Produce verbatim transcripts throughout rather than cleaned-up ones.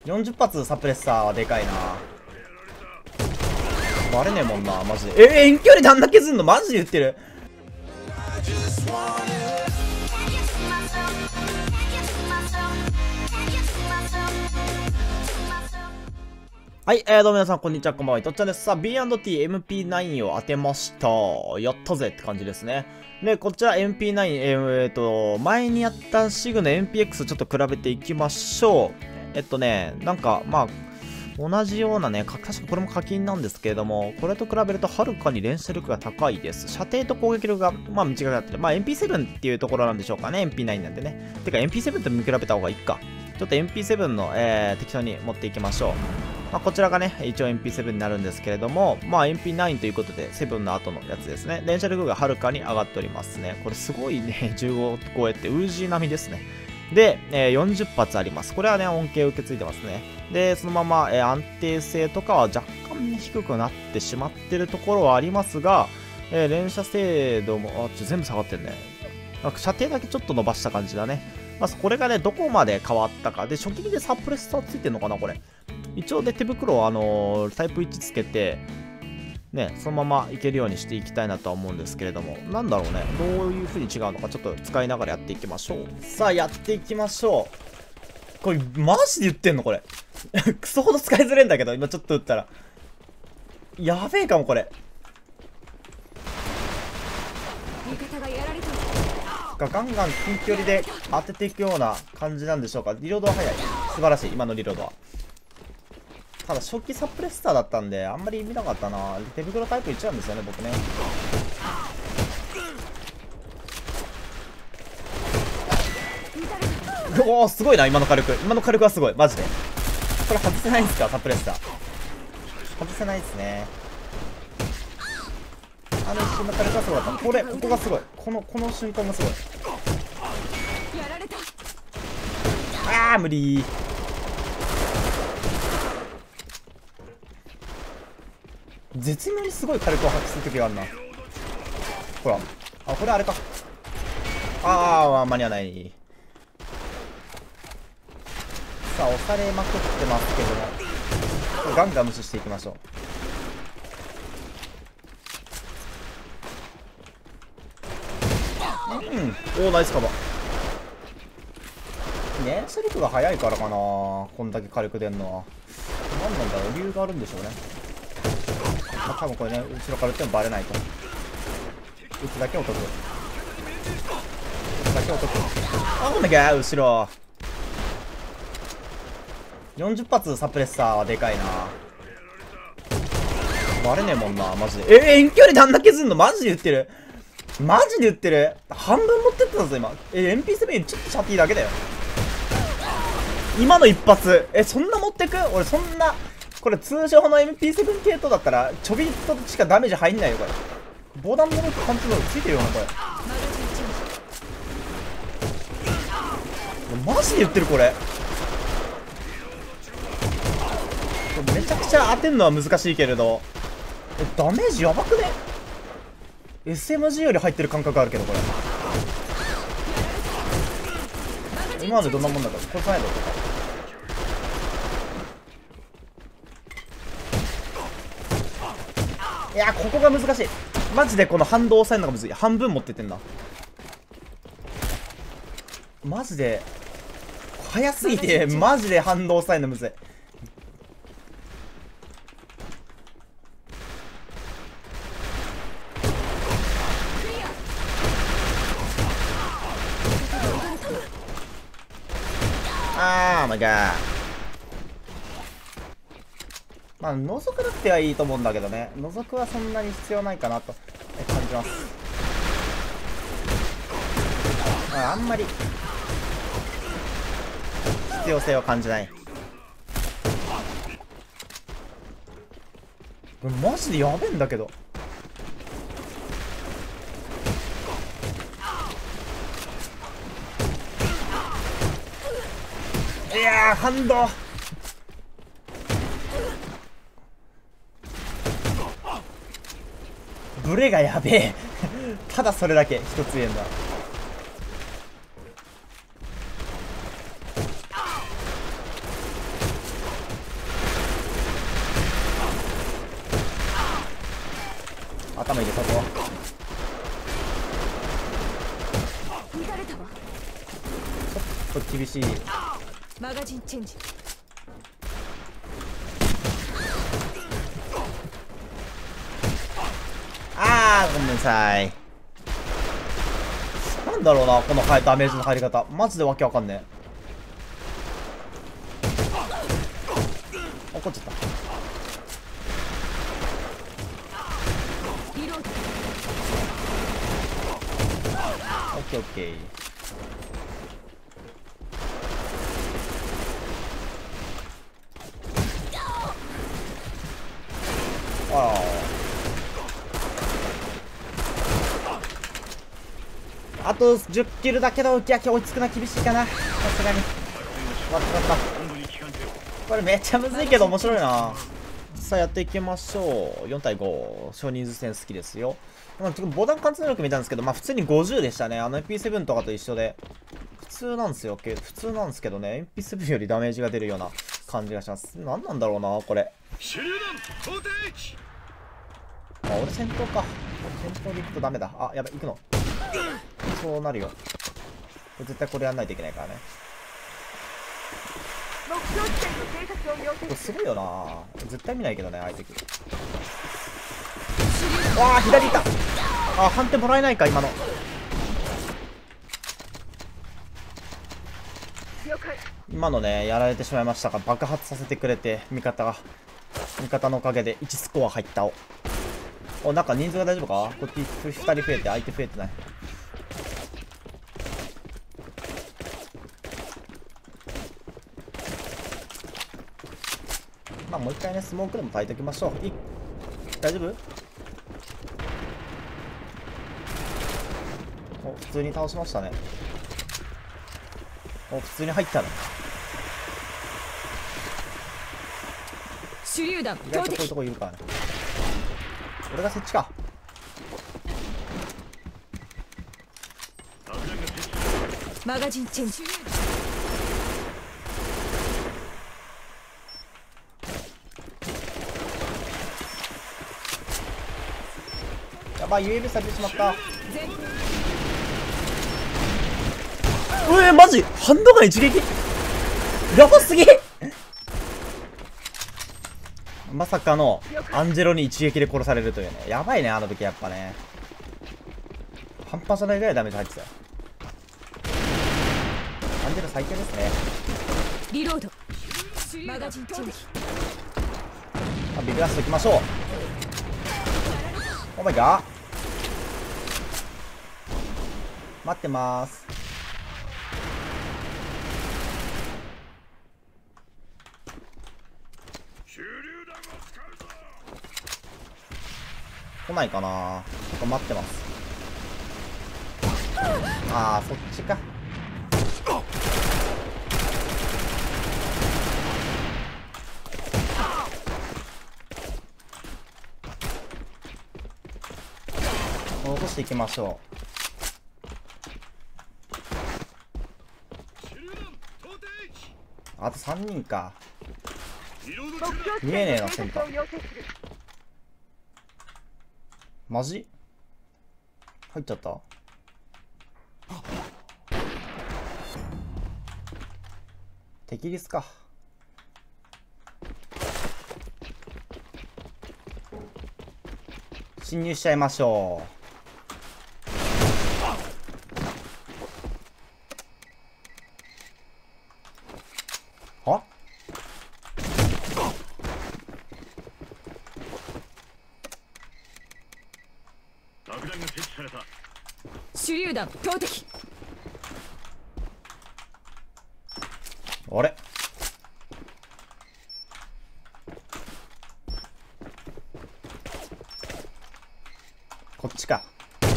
よんじゅっ発サプレッサーはでかいな。バレねえもんなマジで。え遠距離であんな削んのマジで言ってる。はい、えー、どうも皆さん、こんにちは、こんばんは、とっちゃんです。さあ、ビーアンドティーエムピーナイン を当てました。やったぜって感じですね。で、こちら エムピーナイン、えー、えーと、前にやったシグの エムピーエックス ちょっと比べていきましょう。えっとね、なんか、まあ、同じようなね、確かこれも課金なんですけれども、これと比べるとはるかに連射力が高いです。射程と攻撃力が、まあ、短くなってる。まあ、エムピーセブン っていうところなんでしょうかね、エムピーナイン なんでね。てか、エムピーセブン と見比べた方がいいか。ちょっと エムピーセブン の、えー、適当に持っていきましょう。まあ、こちらがね、一応 エムピーセブン になるんですけれども、まあ エムピーナイン ということで、セブンの後のやつですね。連射力がはるかに上がっておりますね。これすごいね、じゅうご超えってウージー並みですね。で、えー、よんじゅっ発あります。これはね、恩恵を受け継いでますね。で、そのまま、えー、安定性とかは若干、ね、低くなってしまってるところはありますが、えー、連射精度も、あ、ちょ、全部下がってるね。なんか射程だけちょっと伸ばした感じだね。まあ、これがね、どこまで変わったか。で、初期でサプレッサーついてるのかな、これ。一応で手袋を、あのー、タイプいちつけて、ね、そのままいけるようにしていきたいなとは思うんですけれども、なんだろうね、どういう風に違うのか、ちょっと使いながらやっていきましょう。さあ、やっていきましょう。これ、マジで言ってんのこれ。クソほど使いづれんだけど、今ちょっと打ったら。やべえかも、これ。ガンガン近距離で当てていくような感じなんでしょうか。リロードは早い。素晴らしい、今のリロードは。ただ初期サプレッサーだったんであんまり見なかったな。手袋タイプいちなんですよね僕ね。おおすごいな今の火力。今の火力はすごいマジで。これ外せないんですかサプレッサー。外せないですね。あの一瞬の火力はすごかった。これここがすごい。このこの瞬間がすごい。ああ無理ー。絶妙にすごい火力を発揮する時があるな。ほらあこれあれか。ああ間に合わない。さあ押されまくってますけどもガンガン無視していきましょう。うんおおナイスカバー。連射力が速いからかなこんだけ火力出んのは。何なんだろう理由があるんでしょうね。まあ、多分これね後ろから撃ってもバレないと。撃つだけお得。撃つだけお得。あおめが後ろよんじゅっ発サプレッサーはでかいな。バレねえもんなマジで。え遠距離であんな削んのマジで言ってる。マジで言ってる。半分持ってったぞ今。え エムピーセブン よりちょっとシャティだけだよ今の一発。えそんな持ってく。俺そんなこれ通常の エムピーセブン 系統だったらちょびっとしかダメージ入んないよこれ。防弾モノと貫通能力ついてるよなこれ。マジで言ってるこれ。めちゃくちゃ当てるのは難しいけれどえダメージやばくね。 エスエムジー より入ってる感覚あるけどこれ。今までどんなもんだか殺さないでとか。いやここが難しいマジで。この反動を抑えるのがむずい。半分持ってってんなマジで。早すぎてマジで反動を抑えるのむずい。あーまがまあ覗かなくてはいいと思うんだけどね。覗くはそんなに必要ないかなと感じます。まあ、あんまり必要性を感じない。マジでやべえんだけど。いやー反動ブレがやべえただそれだけ一つ言えんだ。 頭入れたぞ。ちょっと厳しい。 マガジンチェンジ。 あーごめんなさい。なんだろうなこのダメージの入り方、マジでわけわかんねえ。怒っちゃった。オッケーオッケー。あああとじゅっキルだけど浮き焼き追いつくのは厳しいかな、さすがに。わかった。これめっちゃむずいけど面白いな。さあやっていきましょう。よん対ご、少人数戦好きですよ。まあ、ちょっとボタン貫通力見たんですけど、まあ普通にごじゅうでしたね。あの エムピーセブン とかと一緒で。普通なんですよ。普通なんですけどね、エムピーセブン よりダメージが出るような感じがします。何なんだろうな、これ。あ、俺先頭か。俺先頭で行くとダメだ。あ、やばい、行くの。そうなるよ。絶対これやんないといけないからね。これすごいよな。絶対見ないけどね、相手。わあ、左いた。あ、判定もらえないか、今の。今のね、やられてしまいましたが、爆発させてくれて、味方が。味方のおかげでいちスコア入ったお。お、なんか人数が大丈夫か？こっちふたり増えて、相手増えてない。まあもう一回ね、スモークでも焚いておきましょう。い大丈夫？お、普通に倒しましたね。お、普通に入ったね。 手榴弾意外とこういうとこいるからね。俺が設置か。 マガジンチェンジ。 やばい、ユーエービー されてしまった。うえー、マジハンドガン一撃やばすぎまさかのアンジェロに一撃で殺されるというね。やばいね、あの武器やっぱね。半端じゃないぐらいダメージ入ってたよ。アンジェロ最強ですね。 リロード。マガジンチェンジ。 あ、ビッグラストいきましょう。オーマイガー。待ってまーす。来ないかな。ちょっと待ってます。ああ、そっちか。落としていきましょう。あとさんにんか。見えねえな、センター。マジ入っちゃった。敵リスか。侵入しちゃいましょう。は手榴弾投擲。 あれこっちか。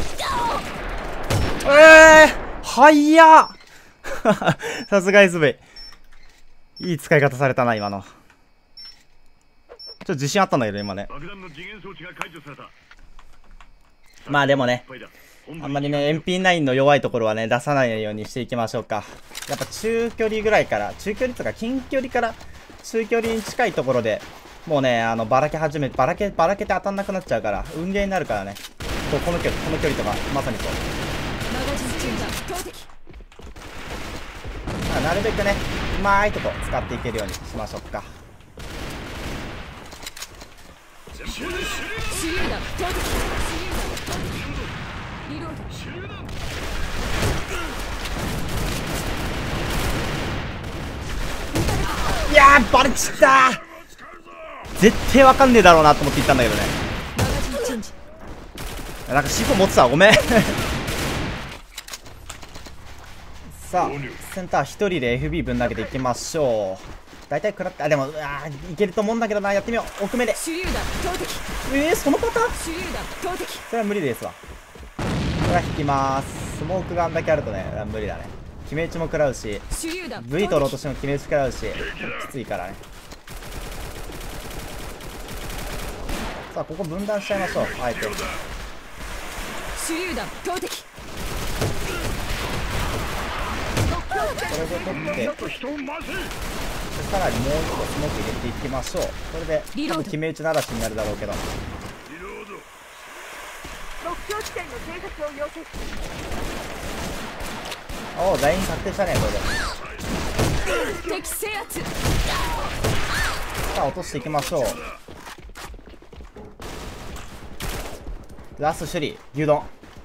ええー、はいやさすが エスブイ。いい使い方されたな、今の。ちょっと自信あったんだけど、今ね。まあでもね、あんまりね、エムピーナイン の弱いところはね、出さないようにしていきましょうか。やっぱ中距離ぐらいから、中距離とか近距離から中距離に近いところでもうね、あの、ばらけ始め、ばらけ、ばらけて当たんなくなっちゃうから、運ゲーになるからね。こうこの距離、この距離とか、まさにそう。 マガジンチェンジャー投擲。 まあ、なるべくね、うまいとこ使っていけるようにしましょうか。 手榴弾投擲。手榴弾投擲。リロード。 いやー、バレちったー。絶対わかんねえだろうなと思って言ったんだけどね。 マガジンチェンジ。 なんかシフォン持ってたわ、ごめん。さあ、センター一人で エフビー ぶん投げていきましょう。大体食らって、あ、でも、あーいけると思うんだけどな。やってみよう。奥目で。 手榴弾投擲。 えー、そのパターン。 手榴弾投擲。 それは無理ですわ。これは引きまーす。スモークがあんだけあるとね、無理だね。決め打ちも食らうし、 手榴弾 V 取ろうとしても決め打ち食らうし、きついからね。さあ、ここ分断しちゃいましょう。あえて。 手榴弾投擲。 これで取ってさらにもう一個スモーク入れていきましょう。これで多分決め打ちならしになるだろうけど、おおライン確定したね。これで敵制圧。 さあ落としていきましょう。ラスト処理牛丼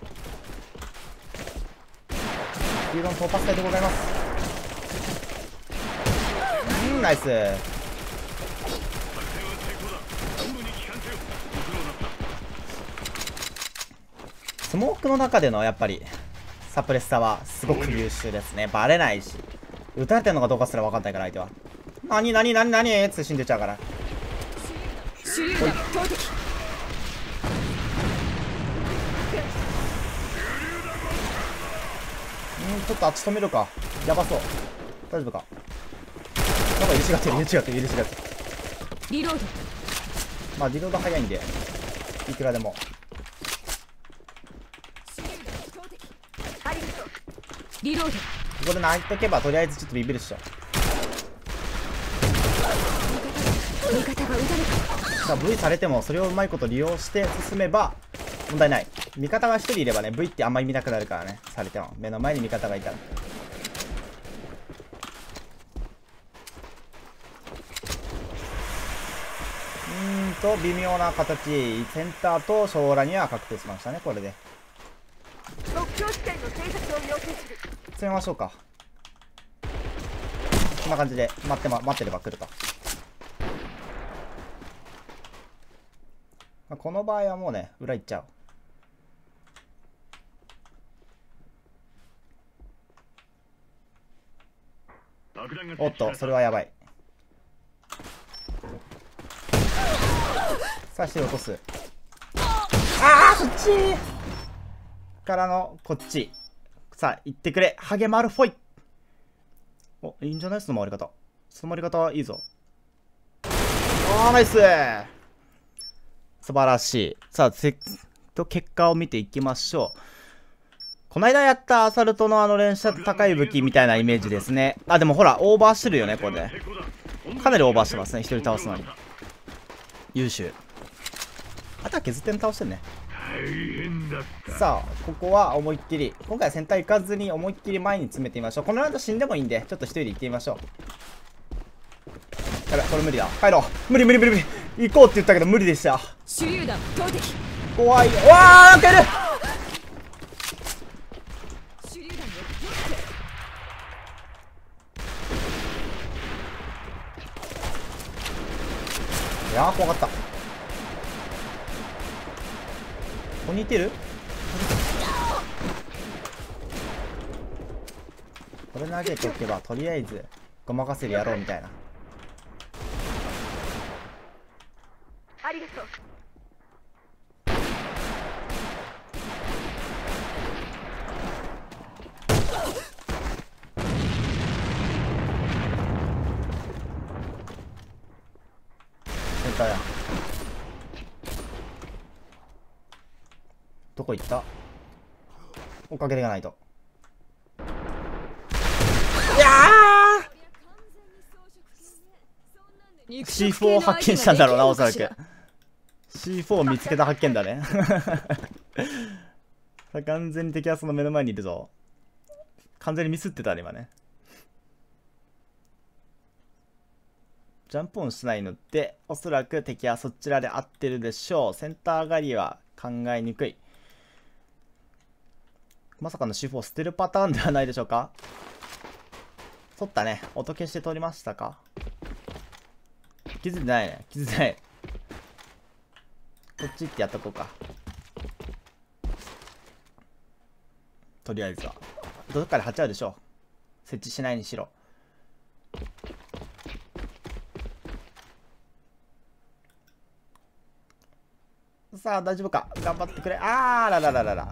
牛丼突破隊でございます。うん、ナイス。スモークの中でのやっぱりサプレッサはすごく優秀ですね。バレないし、撃たれてるのかどうかすら分かんないから相手は。何何何何って死んでちゃうから。 手榴弾投擲。 うん、ちょっとあっち止めるか。やばそう。大丈夫か。なんか入れ違ってる入れ違ってる入れ違ってる。 リロード。 まあリロード早いんでいくらでも。 リロード。 ここで泣いとけばとりあえずちょっとビビるっしょ。 味方が撃たれた。 さあ V されてもそれをうまいこと利用して進めば問題ない。味方がひとりいればね V ってあんまり見なくなるからね。されても目の前に味方がいたら。うーんと微妙な形。センターと将来には確定しましたね。これで目標地点の偵察を要請する。 詰めましょうか。こんな感じで待って、ま、待ってれば来ると。まあ、この場合はもうね裏行っちゃう。おっとそれはやばい。さあして落とす。ああそっちからのこっち。さあ行ってくれハゲマルフォイ。おいいんじゃない？その回り方。その回り方いいぞ。あーナイス素晴らしい。さあせと結果を見ていきましょう。この間やったアサルトのあの連射高い武器みたいなイメージですね。あでもほらオーバーしてるよね。これでかなりオーバーしてますね。一人倒すのに優秀。あとは削ってん倒してるね。さあここは思いっきり今回はセンター行かずに思いっきり前に詰めてみましょう。このラウンド死んでもいいんでちょっと一人で行ってみましょう。やべこれ無理だ。帰ろう。無理無理無理無理。行こうって言ったけど無理でした。 手榴弾投擲。 怖い。うわー開ける。 手榴弾をいやー怖かった。ここにいてる。これ投げておけばとりあえずごまかせるやろうみたいな。 ありがとう。 センターや。どこ行った？追っかけていかないと。いやーシーフォー を発見したんだろうな、おそらく。シーフォー を見つけた発見だね。完全に敵はその目の前にいるぞ。完全にミスってたね、今ね。ジャンプオンしないので、おそらく敵はそちらで合ってるでしょう。センター上がりは考えにくい。まさかの シーフォー 捨てるパターンではないでしょうか。取ったね。音消して取りましたか。気づいてないね。気づいてない。こっちってやっとこうか。とりあえずは。どっかで貼っちゃうでしょう。設置しないにしろ。さあ、大丈夫か。頑張ってくれ。あーららららら。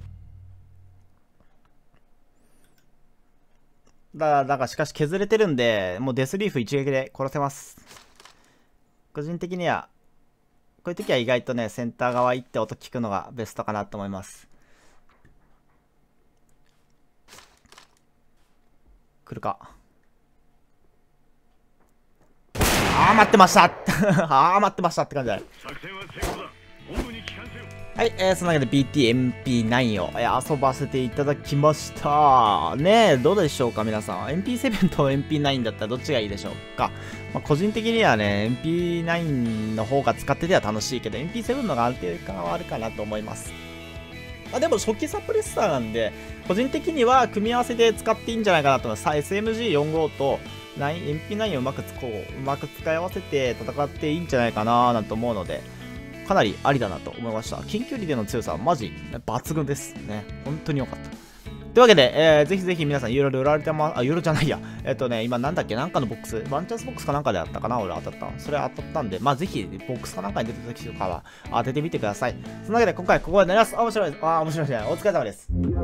だ、だからしかし削れてるんで、もうデスリーフ一撃で殺せます。個人的には、こういう時は意外とね、センター側行って音聞くのがベストかなと思います。来るか。あー待ってましたあー待ってましたって感じだね。はい、えー、そのわけで ビーティーエムピーナイン を、えー、遊ばせていただきました。ねえ、どうでしょうか皆さん。エムピーセブン と エムピーナイン だったらどっちがいいでしょうか。まあ、個人的にはね、エムピーナイン の方が使ってては楽しいけど、エムピーセブン の方が安定感はあるかなと思います。あでも初期サプレッサーなんで、個人的には組み合わせで使っていいんじゃないかなと思います。さ エスエムジーよんじゅうご と エムピーナイン をうまく使おう、うまく使い合わせて戦っていいんじゃないかななんて思うので、かなりありだなと思いました。近距離での強さはマジ抜群ですね。本当に良かった。というわけで、えー、ぜひぜひ皆さんユーロで売られてま、あ、ユーロじゃないや。えっとね、今なんだっけ、なんかのボックス、ワンチャンスボックスかなんかであったかな、俺当たった。それ当たったんで、まあぜひ、ボックスかなんかに出た時とかは当ててみてください。そのわけで、今回ここまでになります。あ、面白いです。あ、面白いですね。お疲れ様です。